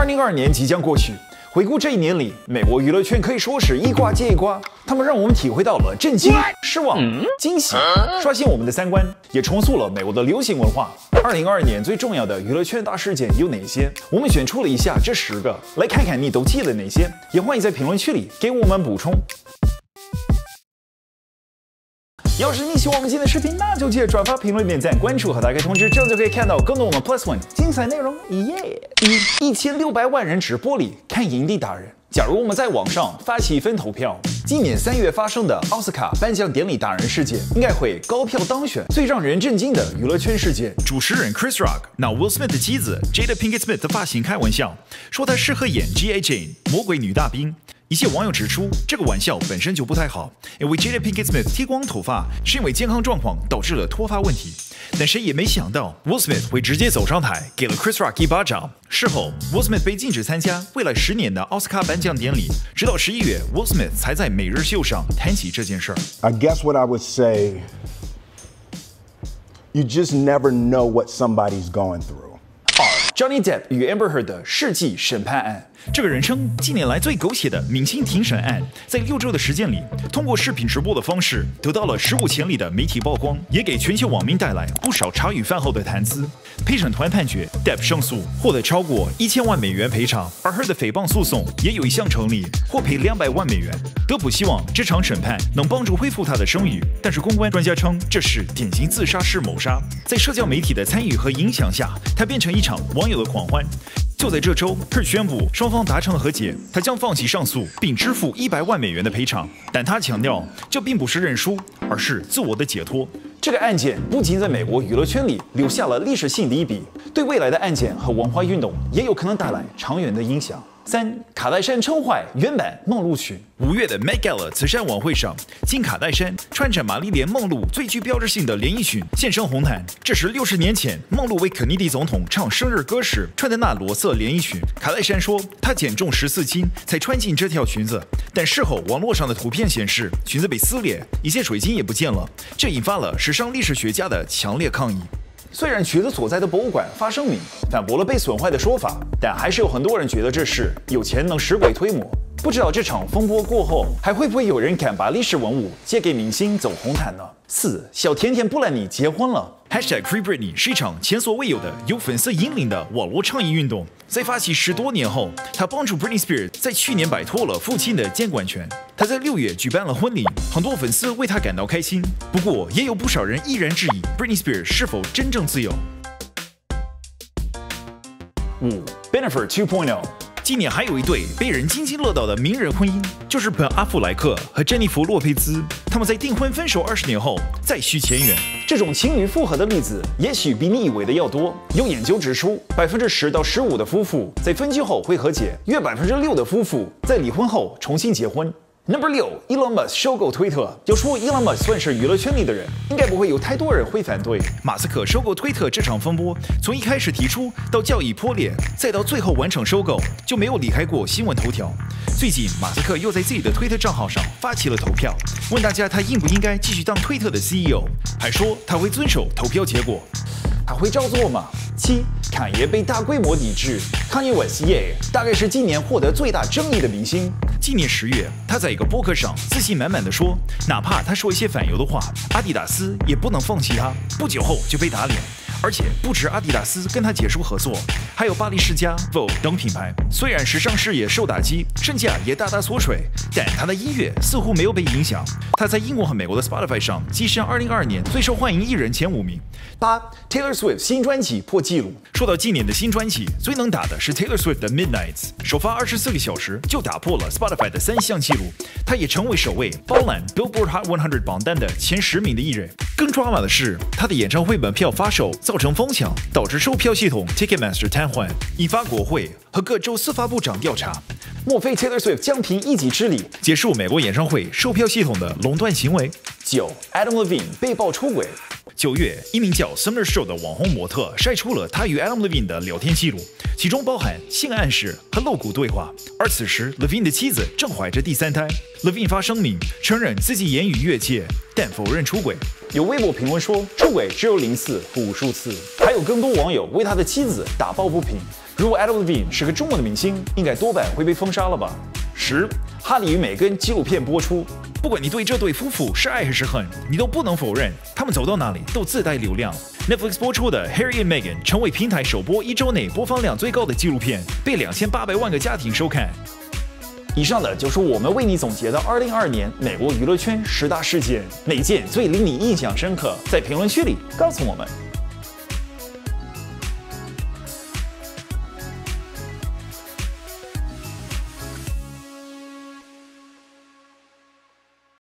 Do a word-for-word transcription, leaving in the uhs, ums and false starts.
零二二年即将过去，回顾这一年里，美国娱乐圈可以说是一瓜接一瓜，他们让我们体会到了震惊、失望、惊喜，刷新我们的三观，也重塑了美国的流行文化。二零二二年最重要的娱乐圈大事件有哪些？我们选出了以下这十个，来看看你都记了哪些，也欢迎在评论区里给我们补充。 要是你喜欢我们今天的视频，那就记得转发、评论、点赞、关注和打开通知，这样就可以看到更多我们 Plus One 精彩内容。耶！一一千六百万人直播里看影帝达人。假如我们在网上发起一份投票，今年三月发生的奥斯卡颁奖典礼达人事件，应该会高票当选最让人震惊的娱乐圈事件。主持人 Chris Rock 拿 Will Smith 的妻子 Jada Pinkett Smith 的发型开玩笑，说她适合演 G I Jane 魔鬼女大兵。 一些网友指出，这个玩笑本身就不太好，因为 Jada Pinkett Smith 剃光头发是因为健康状况导致了脱发问题。但谁也没想到 ，Will Smith 会直接走上台，给了 Chris Rock 一巴掌。事后 ，Will Smith 被禁止参加未来十年的奥斯卡颁奖典礼，直到十一月 ，Will Smith 才在每日秀上谈起这件事儿。 I guess what I would say, you just never know what somebody's going through. 二 Johnny Depp 与 Amber Heard 的世纪审判案。 这个人称近年来最狗血的明星庭审案，在六周的时间里，通过视频直播的方式，得到了史无前例的媒体曝光，也给全球网民带来不少茶余饭后的谈资。陪审团判决 ，Depp 胜诉，获得超过一千万美元赔偿，而 Heard 的诽谤诉讼也有一项成立，获赔两百万美元。德普希望这场审判能帮助恢复他的声誉，但是公关专家称这是典型自杀式谋杀。在社交媒体的参与和影响下，它变成一场网友的狂欢。 就在这周 ，Heard 宣布双方达成了和解，他将放弃上诉，并支付一百万美元的赔偿。但他强调，这并不是认输，而是自我的解脱。这个案件不仅在美国娱乐圈里留下了历史性的一笔，对未来的案件和文化运动也有可能带来长远的影响。 三卡戴珊撑坏原版梦露裙。五月的 Met Gala 慈善晚会上，金卡戴珊穿着玛丽莲梦露最具标志性的连衣裙现身红毯。这是六十年前梦露为肯尼迪总统唱生日歌时穿的那裸色连衣裙。卡戴珊说，她减重十四斤才穿进这条裙子，但事后网络上的图片显示裙子被撕裂，一些水晶也不见了，这引发了时尚历史学家的强烈抗议。 虽然裙子所在的博物馆发声明反驳了被损坏的说法，但还是有很多人觉得这事有钱能使鬼推磨。不知道这场风波过后，还会不会有人敢把历史文物借给明星走红毯呢？四小甜甜布兰妮结婚了。Hashtag Free Britney 是一场前所未有的由粉丝引领的网络倡议运动。在发起十多年后，他帮助 Britney Spears 在去年摆脱了父亲的监管权。他在六月举办了婚礼，很多粉丝为他感到开心。不过，也有不少人依然质疑 Britney Spears 是否真正自由。五 Bennifer 二点零。 今年还有一对被人津津乐道的名人婚姻，就是本·阿弗莱克和珍妮弗·洛佩兹。他们在订婚分手二十年后再续前缘。这种情侣复合的例子，也许比你以为的要多。有研究指出，百分之十到十五的夫妇在分居后会和解，约百分之六的夫妇在离婚后重新结婚。 Number 六 ，Elon Musk 收购推特。要说 Elon Musk 算是娱乐圈里的人，应该不会有太多人会反对。马斯克收购推特这场风波，从一开始提出到交易破裂，再到最后完成收购，就没有离开过新闻头条。最近，马斯克又在自己的推特账号上发起了投票，问大家他应不应该继续当推特的 C E O， 还说他会遵守投票结果。他会照做吗？七，侃爷被大规模抵制。Kanye West 耶，大概是今年获得最大争议的明星。 今年十月，他在一个播客上自信满满的说，哪怕他说一些反犹的话，阿迪达斯也不能放弃他。不久后就被打脸，而且不止阿迪达斯跟他结束合作，还有巴黎世家、Vogue 等品牌。虽然时尚事业受打击，身价也大大缩水，但他的音乐似乎没有被影响。他在英国和美国的 Spotify 上跻身二零二二年最受欢迎艺人前五名。八 Taylor Swift 新专辑破纪录。说到今年的新专辑，最能打的是 Taylor Swift 的 Midnights， 首发二十四个小时就打破了 Spotify 的三项纪录，他也成为首位包揽 Billboard Hot 百榜单的前十名的艺人。更抓马的是，他的演唱会门票发售造成疯抢，导致售票系统 Ticketmaster 瘫痪，引发国会和各州司法部长调查。莫非 Taylor Swift 将凭一己之力结束美国演唱会售票系统的垄断行为？九 Adam Levine 被曝出轨。 九月，一名叫 Summer Show 的网红模特晒出了他与 Adam Levine 的聊天记录，其中包含性暗示和露骨对话。而此时 ，Levine 的妻子正怀着第三胎。Levine 发声明承认自己言语越界，但否认出轨。 有微博评论说，出轨只有零次不无数次。还有更多网友为他的妻子打抱不平。如果 Adam Levine 是个中文的明星，应该多半会被封杀了吧？十，哈利与梅根纪录片播出。 不管你对这对夫妇是爱还是恨，你都不能否认，他们走到哪里都自带流量。Netflix 播出的《Harry and Meghan》成为平台首播一周内播放量最高的纪录片，被两千八百万个家庭收看。 以上的就是我们为你总结的二零二二年美国娱乐圈十大事件，哪件最令你印象深刻？在评论区里告诉我们。